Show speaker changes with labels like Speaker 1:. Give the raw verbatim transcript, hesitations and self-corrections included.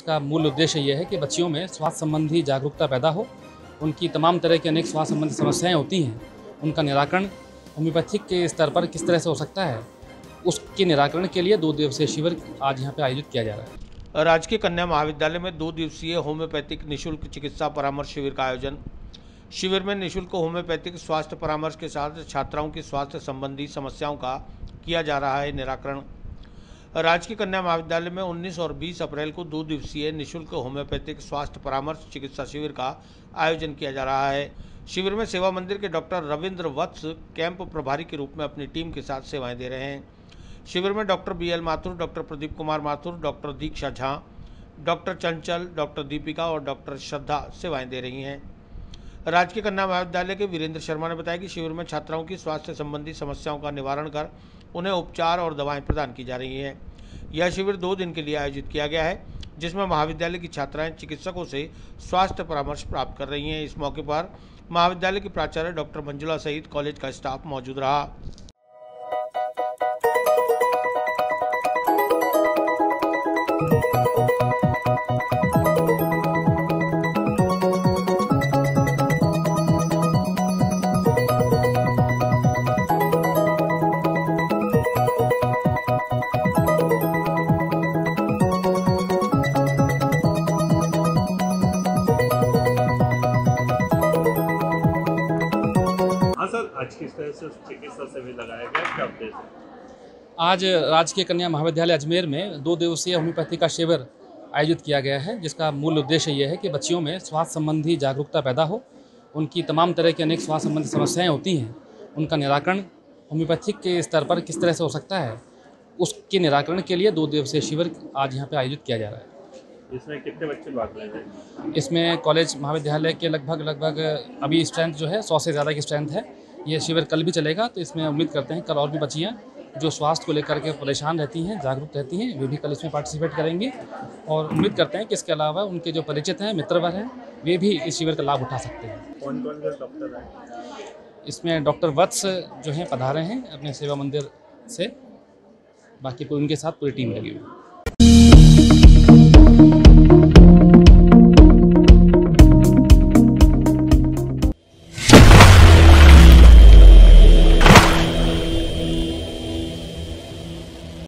Speaker 1: जिसका मूल उद्देश्य ये है कि बच्चियों में स्वास्थ्य संबंधी जागरूकता पैदा हो। उनकी तमाम तरह की अनेक स्वास्थ्य संबंधी समस्याएं होती हैं, उनका निराकरण होम्योपैथिक के स्तर पर किस तरह से हो सकता है, उसके निराकरण के लिए दो दिवसीय शिविर आज यहाँ पे आयोजित किया जा रहा है।
Speaker 2: राजकीय कन्या महाविद्यालय में दो दिवसीय होम्योपैथिक निःशुल्क चिकित्सा परामर्श शिविर का आयोजन। शिविर में निःशुल्क होम्योपैथिक स्वास्थ्य परामर्श के साथ छात्राओं की स्वास्थ्य संबंधी समस्याओं का किया जा रहा है निराकरण। राजकीय कन्या महाविद्यालय में उन्नीस और बीस अप्रैल को दो दिवसीय निःशुल्क होम्योपैथिक स्वास्थ्य परामर्श चिकित्सा शिविर का आयोजन किया जा रहा है। शिविर में सेवा मंदिर के डॉक्टर रविंद्र वत्स कैंप प्रभारी के रूप में अपनी टीम के साथ सेवाएं दे रहे हैं। शिविर में doctor B L Mathur, doctor Pradeep Kumar Mathur, doctor Diksha Jha, doctor Chanchal, doctor Deepika और डॉक्टर श्रद्धा सेवाएं दे रही हैं। राजकीय कन्या महाविद्यालय के वीरेंद्र शर्मा ने बताया कि शिविर में छात्राओं की स्वास्थ्य संबंधी समस्याओं का निवारण कर उन्हें उपचार और दवाएं प्रदान की जा रही हैं। यह शिविर दो दिन के लिए आयोजित किया गया है, जिसमें महाविद्यालय की छात्राएं चिकित्सकों से स्वास्थ्य परामर्श प्राप्त कर रही हैं। इस मौके पर महाविद्यालय की प्राचार्य डॉक्टर मंजुला सहित कॉलेज का स्टाफ मौजूद रहा।
Speaker 3: आज किस तरह से चिकित्सा शिविर लगाया गया, क्या उद्देश्य है?
Speaker 1: आज राजकीय कन्या महाविद्यालय अजमेर में दो दिवसीय होम्योपैथी का शिविर आयोजित किया गया है, जिसका मूल उद्देश्य ये है कि बच्चियों में स्वास्थ्य संबंधी जागरूकता पैदा हो। उनकी तमाम तरह की अनेक स्वास्थ्य संबंधी समस्याएं होती हैं, उनका निराकरण होम्योपैथिक के स्तर पर किस तरह से हो सकता है, उसके निराकरण के लिए दो दिवसीय शिविर आज यहाँ पे आयोजित किया जा रहा है।
Speaker 3: इसमें कितने बच्चे भाग ले रहे हैं?
Speaker 1: इसमें कॉलेज महाविद्यालय के लगभग लगभग अभी स्ट्रेंथ जो है सौ से ज़्यादा की स्ट्रेंथ है। ये शिविर कल भी चलेगा, तो इसमें उम्मीद करते हैं कल और भी बच्चियाँ जो स्वास्थ्य को लेकर के परेशान रहती हैं, जागरूक रहती हैं, वे भी कल इसमें पार्टिसिपेट करेंगी। और उम्मीद करते हैं कि इसके अलावा उनके जो परिचित हैं, मित्रवर हैं, वे भी इस शिविर का लाभ उठा सकते हैं।
Speaker 3: कौन कौन से डॉक्टर हैं?
Speaker 1: इसमें डॉक्टर वत्स जो हैं पधारे हैं अपने सेवा मंदिर से, बाकी पूरी उनके साथ पूरी टीम लगी हुई है।